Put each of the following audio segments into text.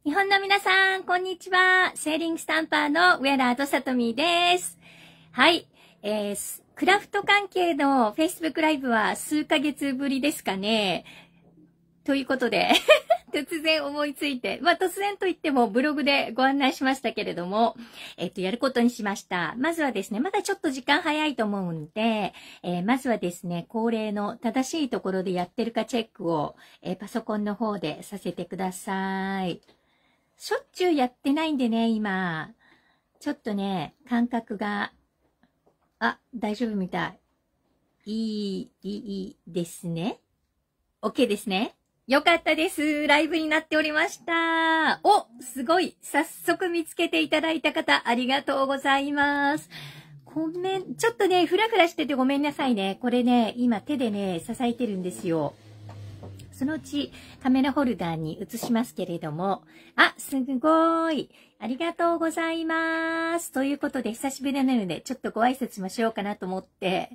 日本の皆さん、こんにちは。セーリングスタンパーの上原とさとみです。はい。クラフト関係の Facebook ライブは数ヶ月ぶりですかね。ということで、突然思いついて、突然といってもブログでご案内しましたけれども、やることにしました。まずはですね、まだちょっと時間早いと思うんで、まずはですね、恒例の正しいところでやってるかチェックを、パソコンの方でさせてください。しょっちゅうやってないんでね、今。ちょっとね、感覚が、大丈夫みたい。いいですね。OK ですね。よかったです。ライブになっておりました。すごい。早速見つけていただいた方、ありがとうございます。ちょっとね、フラフラしててごめんなさいね。これね、今手でね、支えてるんですよ。そのうちカメラホルダーに移しますけれども、すごい。ありがとうございます。ということで、久しぶりなので、ちょっとご挨拶もしようかなと思って、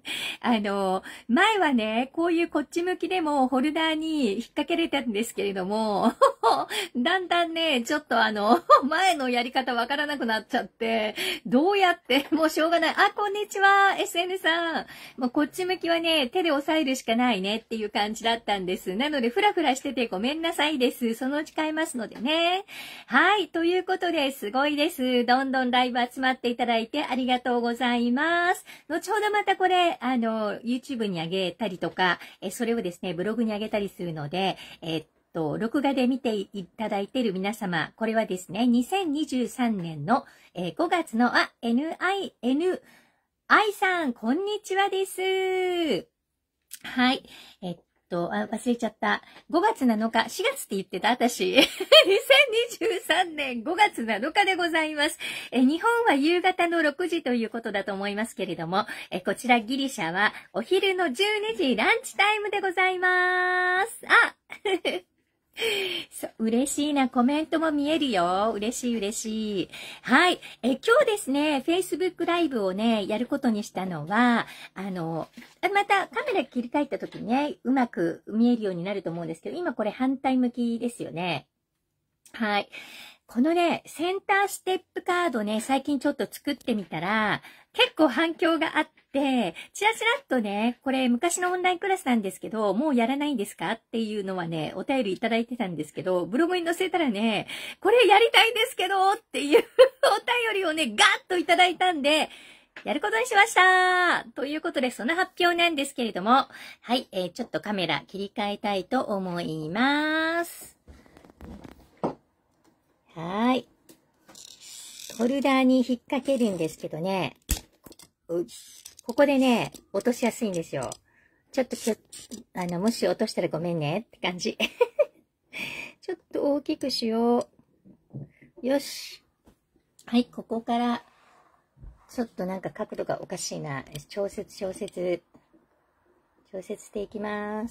前はね、こういうこっち向きでもホルダーに引っ掛けれたんですけれども、だんだんね、ちょっと前のやり方わからなくなっちゃって、どうやって、もうしょうがない。こんにちは、SN さん。もうこっち向きはね、手で押さえるしかないねっていう感じだったんです。なので、フラフラしててごめんなさいです。そのうち変えますのでね。はい、ということで、すごいです。どんどんライブ集まっていただいてありがとうございます。後ほどまたこれ、YouTube に上げたりとか、それをですね、ブログに上げたりするので、録画で見ていただいている皆様、これはですね、2023年の、5月の、NI さん、こんにちはです。はい。忘れちゃった。5月7日、4月って言ってた私。2023年5月7日でございます。日本は夕方の6時ということだと思いますけれども、こちらギリシャはお昼の12時ランチタイムでございます。嬉しいな。コメントも見えるよ。嬉しい。はい。今日ですね、Facebook ライブをね、やることにしたのは、またカメラ切り替えた時にね、うまく見えるようになると思うんですけど、今これ反対向きですよね。はい。このね、センターステップカードね、最近ちょっと作ってみたら、結構反響があって、チラチラっとね、これ昔のオンラインクラスなんですけど、もうやらないんですかっていうのはね、お便りいただいてたんですけど、ブログに載せたらね、これやりたいんですけどっていうお便りをね、ガーッといただいたんで、やることにしましたということで、その発表なんですけれども、はい、ちょっとカメラ切り替えたいと思います。はい。ホルダーに引っ掛けるんですけどね、ここでね、落としやすいんですよ。ちょっともし落としたらごめんねって感じ。ちょっと大きくしよう。よし。はい、ここから、ちょっとなんか角度がおかしいな。調節していきます。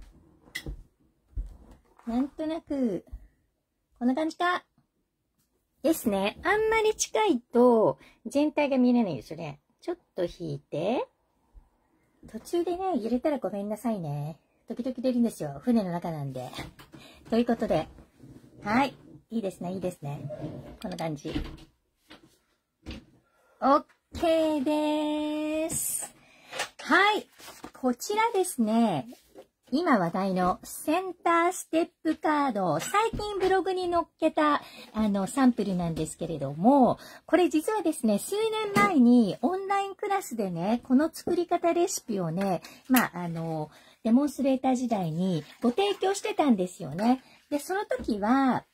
なんとなく、こんな感じか。ですね。あんまり近いと全体が見えないんですよね。ちょっと引いて。途中でね、揺れたらごめんなさいね。時々出るんですよ。船の中なんで。ということで。はい。いいですね。こんな感じ。OK です。はい。こちらですね。今話題のセンターステップカード、最近ブログに載っけたサンプルなんですけれども、これ実はですね、数年前にオンラインクラスでね、この作り方レシピをね、デモンストレーター時代にご提供してたんですよね。で、その時は、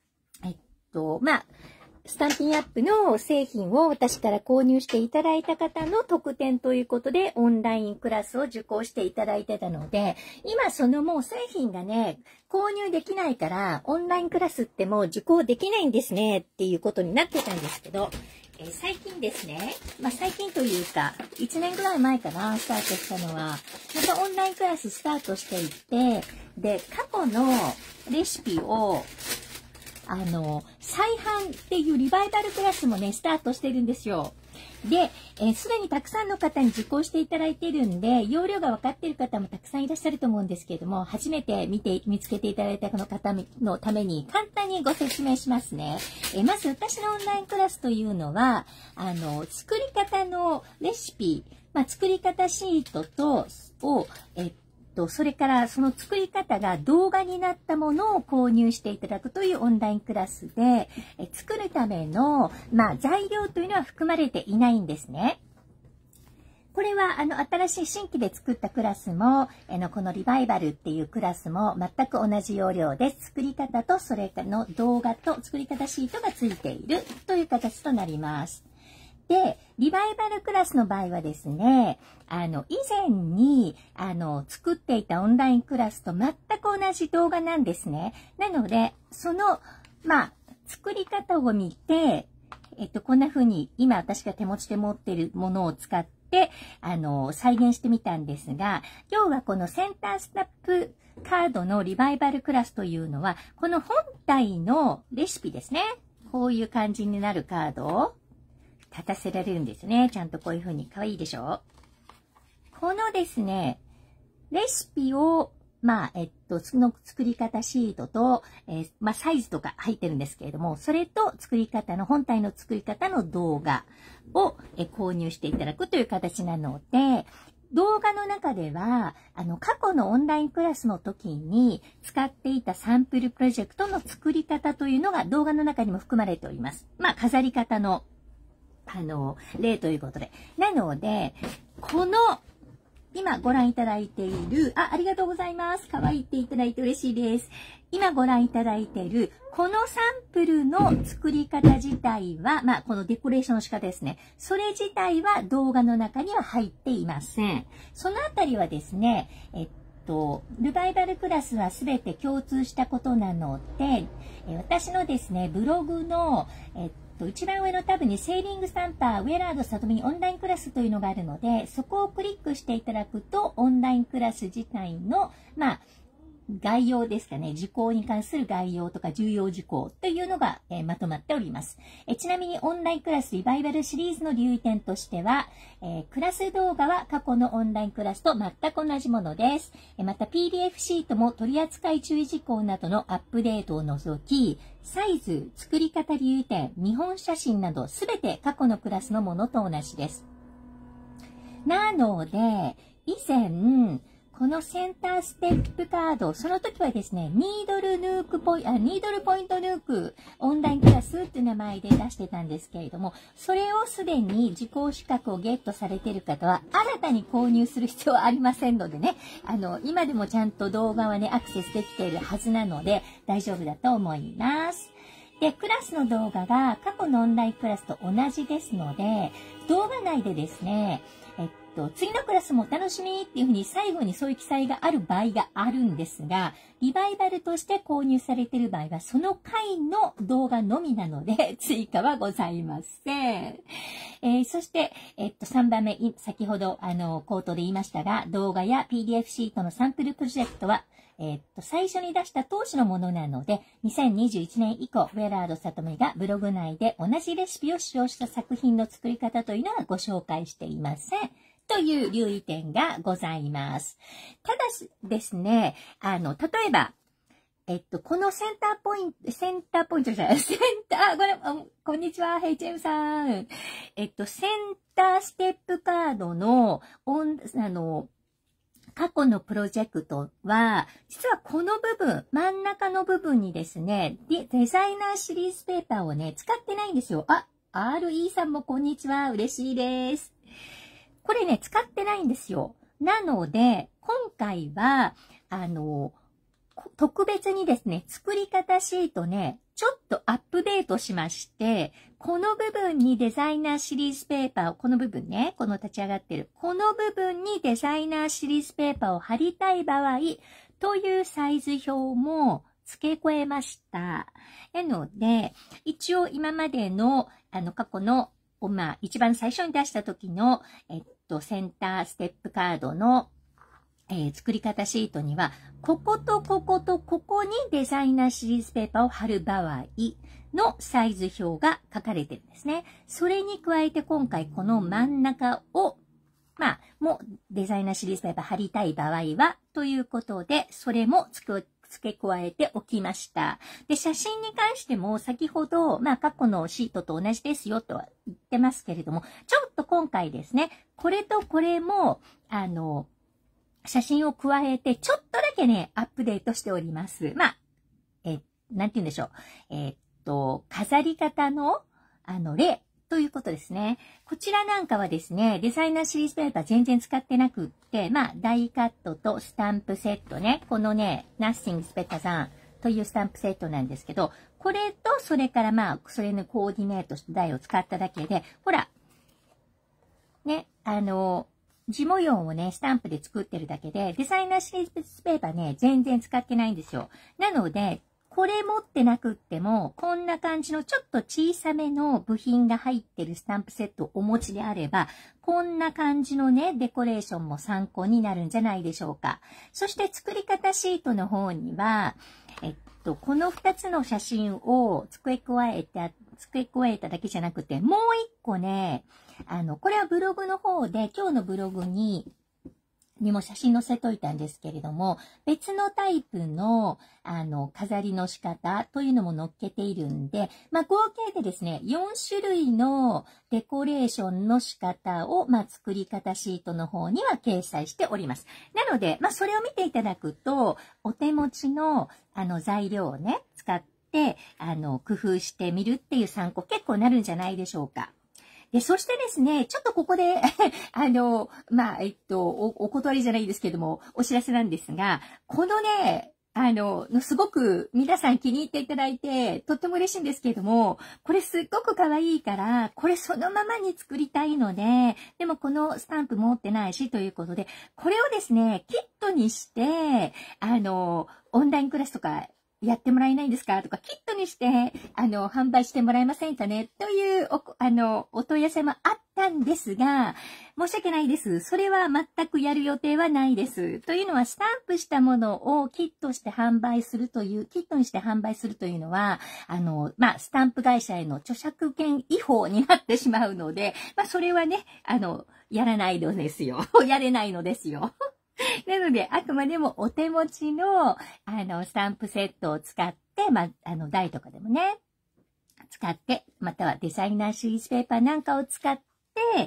スタンピンアップの製品を私から購入していただいた方の特典ということでオンラインクラスを受講していただいてたので、今そのもう製品がね、購入できないからオンラインクラスってもう受講できないんですねっていうことになってたんですけど、最近ですね、最近というか1年ぐらい前かな、スタートしたのは、またオンラインクラススタートしていって、で、過去のレシピを再販っていうリバイバルクラスもね、スタートしてるんですよ。 で、すでにたくさんの方に受講していただいているんで、要領が分かっている方もたくさんいらっしゃると思うんですけれども、初めて見つけていただいたこの方のために簡単にご説明しますね。まず私のオンラインクラスというのは、作り方のレシピ、作り方シートそれからその作り方が動画になったものを購入していただくというオンラインクラスで、作るための、材料というのは含まれていないんですね。これは、新しい新規で作ったクラスも、このリバイバルっていうクラスも全く同じ要領で、作り方とそれの動画と作り方シートがついているという形となります。で、リバイバルクラスの場合はですね、以前に、作っていたオンラインクラスと全く同じ動画なんですね。なので、その、作り方を見て、こんな風に、今私が手持ちで持っているものを使って、再現してみたんですが、今日はこのセンタースナップカードのリバイバルクラスというのは、この本体のレシピですね。こういう感じになるカードを、立たせられるんですね。ちゃんとこういう風に可愛いでしょ？このですね、レシピを、その作り方シートと、サイズとか入ってるんですけれども、それと本体の作り方の動画を、購入していただくという形なので、動画の中では、過去のオンラインクラスの時に使っていたサンプルプロジェクトの作り方というのが動画の中にも含まれております。飾り方の例ということで。なので、この、今ご覧いただいている、ありがとうございます。可愛いっていただいて嬉しいです。今ご覧いただいている、このサンプルの作り方自体は、このデコレーションの仕方ですね。それ自体は動画の中には入っていません。そのあたりはですね、リバイバルクラスはすべて共通したことなので、私のですね、ブログの、一番上のタブにセーリングスタンパーウェラードさとみオンラインクラスというのがあるので、そこをクリックしていただくと、オンラインクラス自体の、概要ですかね、事項に関する概要とか重要事項というのが、まとまっております。ちなみにオンラインクラスリバイバルシリーズの留意点としては、クラス動画は過去のオンラインクラスと全く同じものです。また PDF シートも取扱注意事項などのアップデートを除き、サイズ、作り方留意点、見本写真などすべて過去のクラスのものと同じです。なので、以前、このセンターステップカード、その時はですね、ニードルポイントヌークオンラインクラスっていう名前で出してたんですけれども、それをすでに受講資格をゲットされている方は、新たに購入する必要はありませんのでね、今でもちゃんと動画はね、アクセスできているはずなので、大丈夫だと思います。で、クラスの動画が過去のオンラインクラスと同じですので、動画内でですね、次のクラスもお楽しみっていうふうに最後にそういう記載がある場合があるんですが、リバイバルとして購入されている場合は、その回の動画のみなので、追加はございません。そして、3番目、先ほど、口頭で言いましたが、動画や PDF シートのサンプルプロジェクトは、最初に出した当初のものなので、2021年以降、ウェラードさとみがブログ内で同じレシピを使用した作品の作り方というのはご紹介していません。という留意点がございます。ただしですね、例えば、このセンターポイントじゃない、こんにちは、ヘイチェムさん。センターステップカードの、過去のプロジェクトは、実はこの部分、真ん中の部分にですね、デザイナーシリーズペーパーをね、使ってないんですよ。RE さんもこんにちは、嬉しいです。これね、使ってないんですよ。なので、今回は、特別にですね、作り方シートね、ちょっとアップデートしまして、この部分にデザイナーシリーズペーパーを、この部分ね、この立ち上がってる、この部分にデザイナーシリーズペーパーを貼りたい場合、というサイズ表も付け加えました。なので、一応今までの、過去の、一番最初に出した時の、センターステップカードの作り方シートには、こことこことここにデザイナーシリーズペーパーを貼る場合のサイズ表が書かれてるんですね。それに加えて今回この真ん中を、もうデザイナーシリーズペーパー貼りたい場合は、ということで、それも付け加えておきました。で、写真に関しても先ほど、過去のシートと同じですよとは言ってますけれども、ちょっと今回ですね、これとこれも、写真を加えて、ちょっとだけね、アップデートしております。なんて言うんでしょう。飾り方の、例ということですね。こちらなんかはですね、デザイナーシリーズペーパー全然使ってなくって、ダイカットとスタンプセットね、このね、Nothing is Better thanというスタンプセットなんですけど、これと、それからそれのコーディネートした台を使っただけで、ほら、ね、字模様をね、スタンプで作ってるだけで、デザイナーシリーズペーパーね、全然使ってないんですよ。なので、これ持ってなくっても、こんな感じのちょっと小さめの部品が入ってるスタンプセットをお持ちであれば、こんな感じのね、デコレーションも参考になるんじゃないでしょうか。そして作り方シートの方には、この2つの写真を付け加えただけじゃなくて、もう1個ね、これはブログの方で、今日のブログにも写真載せといたんですけれども、別のタイプの、飾りの仕方というのも載っけているんで、合計でですね、4種類のデコレーションの仕方を、作り方シートの方には掲載しております。なので、それを見ていただくと、お手持ちの、材料をね、使って、工夫してみるっていう参考結構なるんじゃないでしょうか。で、そしてですね、ちょっとここで、お断りじゃないですけども、お知らせなんですが、このね、すごく皆さん気に入っていただいて、とっても嬉しいんですけれども、これすっごく可愛いから、これそのままに作りたいので、でもこのスタンプ持ってないしということで、これをですね、キットにして、オンラインクラスとか、やってもらえないんですかとか、キットにして、販売してもらえませんかねという、お問い合わせもあったんですが、申し訳ないです。それは全くやる予定はないです。というのは、スタンプしたものをキットにして販売するというのは、スタンプ会社への著作権違法になってしまうので、それはね、やれないのですよ。なので、あくまでもお手持ちの、スタンプセットを使って、台とかでもね、使って、またはデザイナーシリーズペーパーなんかを使って、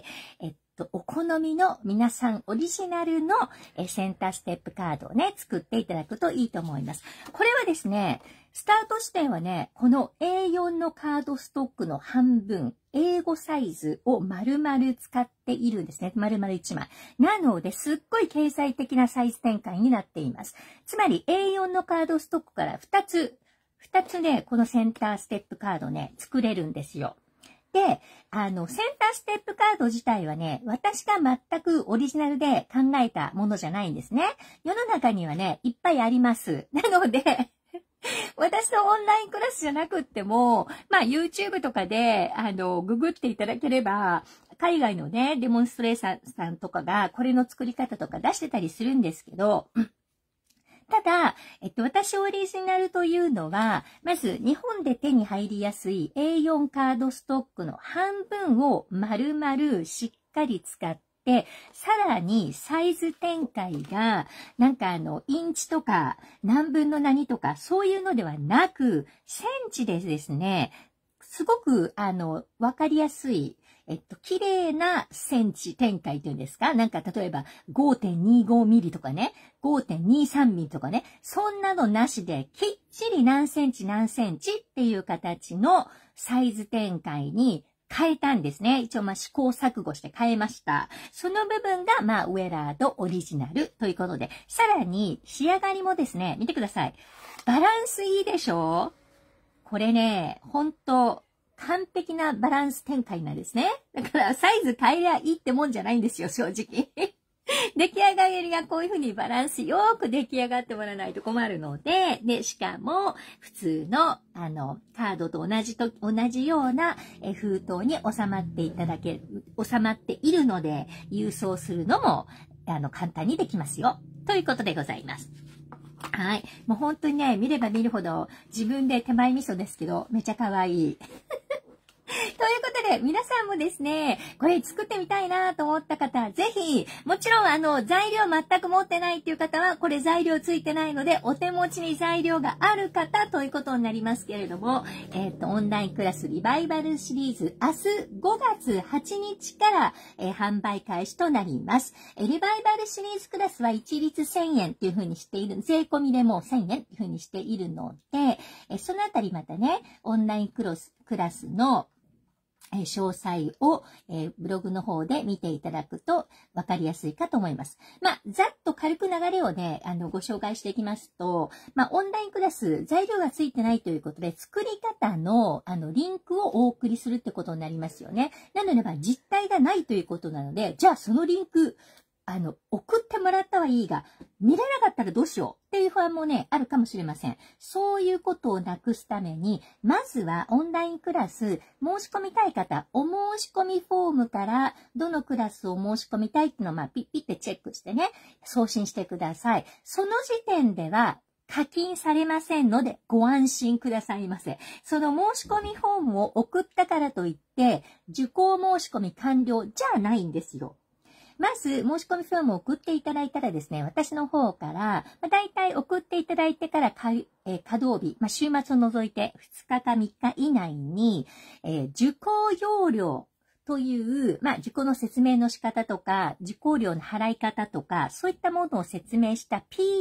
お好みの皆さんオリジナルのセンターステップカードをね、作っていただくといいと思います。これはですね、スタート地点はね、この A4 のカードストックの半分、A5 サイズを丸々使っているんですね。丸々1枚。なので、すっごい経済的なサイズ展開になっています。つまり A4 のカードストックから2つね、このセンターステップカードね、作れるんですよ。で、センターステップカード自体はね、私が全くオリジナルで考えたものじゃないんですね。世の中にはね、いっぱいあります。なので、私のオンラインクラスじゃなくっても、YouTube とかで、ググっていただければ、海外のね、デモンストレーターさんとかが、これの作り方とか出してたりするんですけど、ただ、私オリジナルというのは、まず日本で手に入りやすい A4 カードストックの半分を丸々しっかり使って、さらにサイズ展開が、インチとか何分の何とかそういうのではなく、センチでですね、すごく、わかりやすい、綺麗なセンチ展開というんですか？例えば 5.25 ミリとかね、5.23 ミリとかね、そんなのなしできっちり何センチっていう形のサイズ展開に変えたんですね。一応試行錯誤して変えました。その部分がウェラードオリジナルということで、さらに仕上がりもですね、見てください。バランスいいでしょ？これね、本当完璧なバランス展開なんですね。だからサイズ変えりゃいいってもんじゃないんですよ、正直。出来上がりがこういう風にバランスよく出来上がってもらわないと困るので、しかも普通のカードと同じような封筒に収まっているので、郵送するのも簡単にできますよ。 ということでございます。はい。もう本当にね、見れば見るほど自分で手前味噌ですけど、めちゃ可愛い。ということで、皆さんもですね、これ作ってみたいなと思った方、ぜひ、もちろん材料全く持ってないっていう方は、これ材料ついてないので、お手持ちに材料がある方ということになりますけれども、オンラインクラスリバイバルシリーズ、明日5月8日から、販売開始となります。リバイバルシリーズクラスは一律1000円っていう風にしている、税込みでもう1000円っていう風にしているので、そのあたりまたね、オンラインクラスの詳細を、ブログの方で見ていただくと分かりやすいかと思います。ざっと軽く流れをね、ご紹介していきますと、オンラインクラス、材料がついてないということで、作り方の、リンクをお送りするってことになりますよね。なので、実体がないということなので、じゃあそのリンク、送ってもらったはいいが、見れなかったらどうしようっていう不安もね、あるかもしれません。そういうことをなくすために、まずはオンラインクラス、申し込みたい方、お申し込みフォームから、どのクラスを申し込みたいっていうのを、ピッピッてチェックしてね、送信してください。その時点では、課金されませんので、ご安心くださいませ。その申し込みフォームを送ったからといって、受講申し込み完了じゃないんですよ。まず、申し込みフォームを送っていただいたらですね、私の方から、だいたい送っていただいてから稼働日、週末を除いて2日か3日以内に、受講要領という、受講の説明の仕方とか、受講料の払い方とか、そういったものを説明した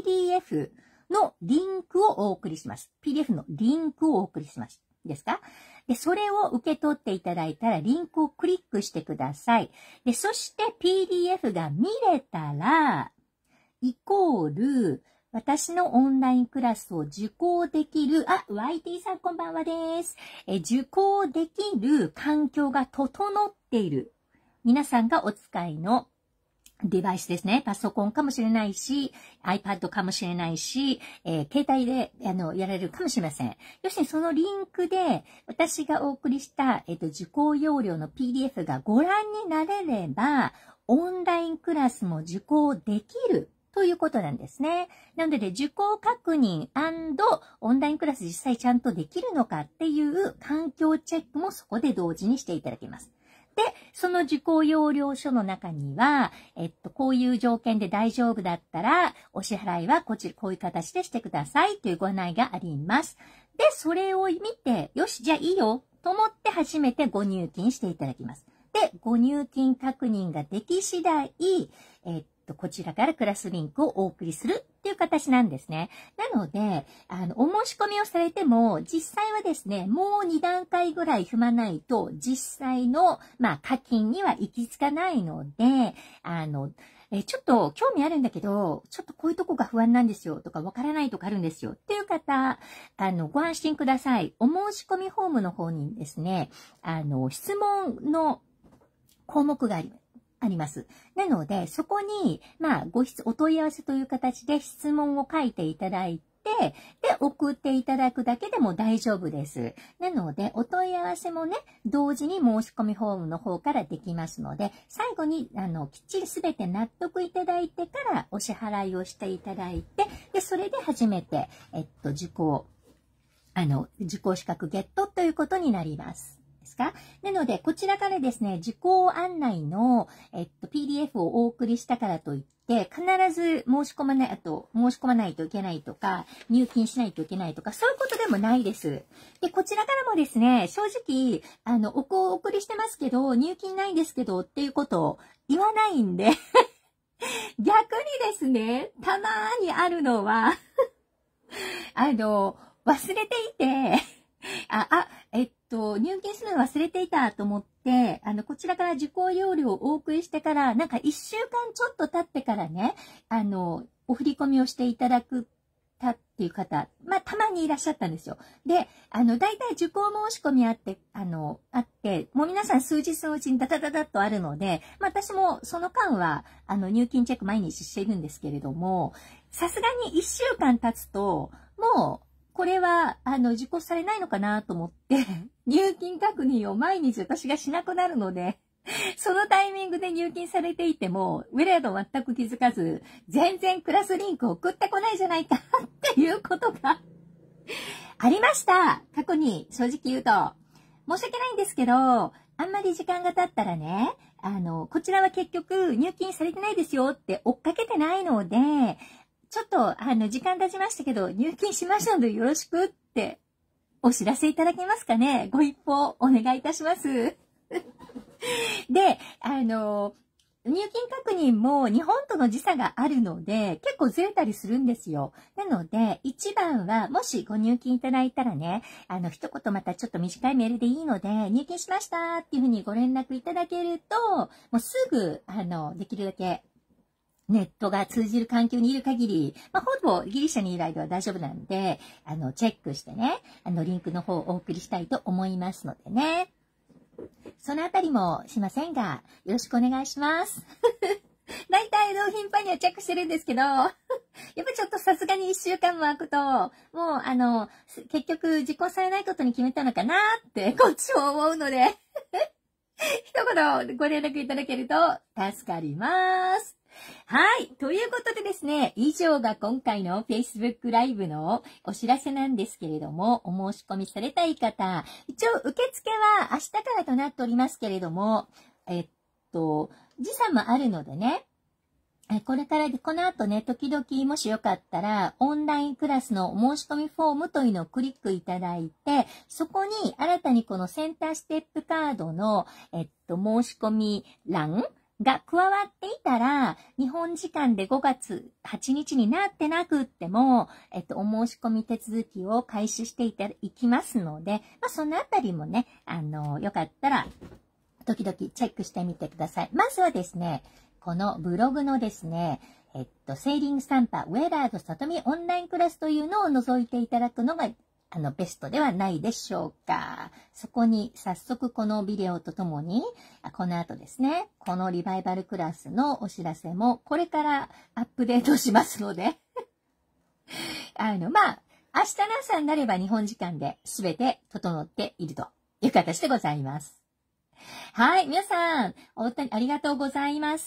PDF のリンクをお送りします。PDF のリンクをお送りします。いいですか？で、それを受け取っていただいたら、リンクをクリックしてください。で、そして PDF が見れたら、イコール、私のオンラインクラスを受講できる、YT さんこんばんはです。受講できる環境が整っている。皆さんがお使いのデバイスですね。パソコンかもしれないし、iPad かもしれないし、携帯でやられるかもしれません。要するにそのリンクで私がお送りした、受講要領の PDF がご覧になれれば、オンラインクラスも受講できるということなんですね。なので、受講確認&オンラインクラス実際ちゃんとできるのかっていう環境チェックもそこで同時にしていただけます。で、その受講要領書の中には、こういう条件で大丈夫だったら、お支払いはこういう形でしてくださいというご案内があります。で、それを見て、よし、じゃあいいよと思って初めてご入金していただきます。で、ご入金確認ができ次第、こちらからクラスリンクをお送りするっていう形なんですね。なので、お申し込みをされても、実際はですね、もう2段階ぐらい踏まないと、実際の、課金には行き着かないので、ちょっと興味あるんだけど、ちょっとこういうとこが不安なんですよとか、わからないとかあるんですよっていう方、ご安心ください。お申し込みフォームの方にですね、質問の項目があります。なので、そこに、お問い合わせという形で質問を書いていただいて、で、送っていただくだけでも大丈夫です。なので、お問い合わせもね、同時に申し込みフォームの方からできますので、最後に、きっちりすべて納得いただいてからお支払いをしていただいて、で、それで初めて、受講資格ゲットということになります。なので、こちらからですね、受講案内の、PDF をお送りしたからといって、必ず申し込まないといけないとか、入金しないといけないとか、そういうことでもないです。で、こちらからもですね、正直、お送りしてますけど、入金ないんですけど、っていうことを言わないんで、逆にですね、たまーにあるのは、忘れていて、入金するの忘れていたと思って、こちらから受講要領をお送りしてから、1週間ちょっと経ってからね、お振り込みをしていただくたっていう方、たまにいらっしゃったんですよ。で、だいたい受講申し込みあって、もう皆さん数日のうちにダダダダッとあるので、私もその間は、入金チェック毎日しているんですけれども、さすがに1週間経つと、もう、これは、受講されないのかなと思って、入金確認を毎日私がしなくなるので、 そのタイミングで入金されていても、ウェレード全く気づかず、全然クラスリンク送ってこないじゃないかっていうことがありました。過去に正直言うと。申し訳ないんですけど、あんまり時間が経ったらね、こちらは結局入金されてないですよって追っかけてないので、ちょっと、時間経ちましたけど、入金しましたのでよろしくってお知らせいただけますかね。ご一報お願いいたします。で、入金確認も日本との時差があるので、結構ずれたりするんですよ。なので、一番は、もしご入金いただいたらね、一言またちょっと短いメールでいいので、入金しましたっていうふうにご連絡いただけると、もうすぐ、できるだけ、ネットが通じる環境にいる限り、ほぼギリシャにいる間は大丈夫なんで、チェックしてね、リンクの方をお送りしたいと思いますのでね。そのあたりもしませんが、よろしくお願いします。大体頻繁にはチェックしてるんですけど、やっぱちょっとさすがに1週間も空くと、もう結局実行されないことに決めたのかなってこっちも思うので、一言ご連絡いただけると助かります。はい。ということでですね、以上が今回の Facebook ライブのお知らせなんですけれども、お申し込みされたい方、一応受付は明日からとなっておりますけれども、時差もあるのでね、これからで、この後ね、時々もしよかったら、オンラインクラスのお申し込みフォームというのをクリックいただいて、そこに新たにこのセンターステップカードの、申し込み欄が加わっていたら、日本時間で5月8日になってなくっても、お申し込み手続きを開始していきますので、そのあたりもね、よかったら、時々チェックしてみてください。まずはですね、このブログのですね、セーリングスタンパー、ウェラードさとみオンラインクラスというのを覗いていただくのが、ベストではないでしょうか。そこに早速このビデオとともに、この後ですね、このリバイバルクラスのお知らせもこれからアップデートしますので、明日の朝になれば日本時間で全て整っているという形でございます。はい、皆さん、ありがとうございます。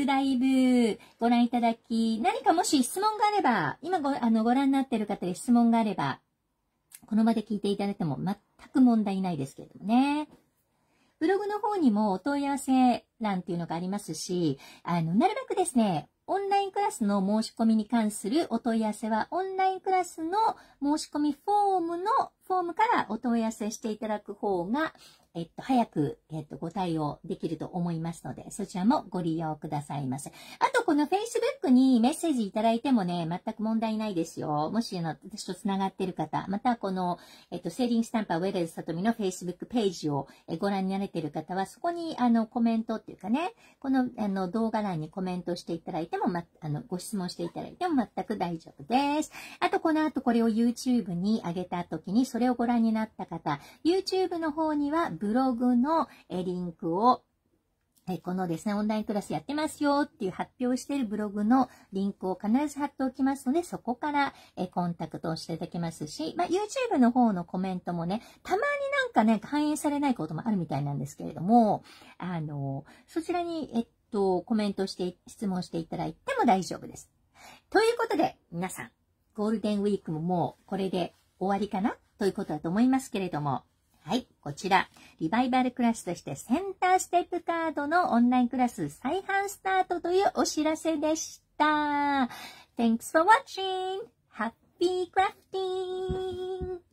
ライブご覧いただき、何かもし質問があれば、今ご覧になっている方で質問があれば、この場で聞いていただいても全く問題ないですけれどもね。ブログの方にもお問い合わせ欄っていうのがありますし、なるべくですね、オンラインクラスの申し込みに関するお問い合わせは、オンラインクラスの申し込みフォームからお問い合わせしていただく方が、早く、ご対応できると思いますので、そちらもご利用くださいませ。あと、この Facebook にメッセージいただいてもね、全く問題ないですよ。もし、私とつながっている方、また、この、セーリングスタンパーウェレルさとみの Facebook ページをご覧になれている方は、そこに、コメントっていうかね、この、動画欄にコメントしていただいても、ご質問していただいても全く大丈夫です。あと、この後これを YouTube に上げた時に、それをご覧になった方、YouTube の方には、ブログのリンクを、このですね、オンラインクラスやってますよっていう発表しているブログのリンクを必ず貼っておきますので、そこからコンタクトをしていただけますし、YouTube の方のコメントもね、たまになんかね、反映されないこともあるみたいなんですけれども、そちらに、コメントして、質問していただいても大丈夫です。ということで、皆さん、ゴールデンウィークももうこれで終わりかなということだと思いますけれども、はい、こちら、リバイバルクラスとしてセンターステップカードのオンラインクラス再販スタートというお知らせでした。Thanks for watching! Happy crafting!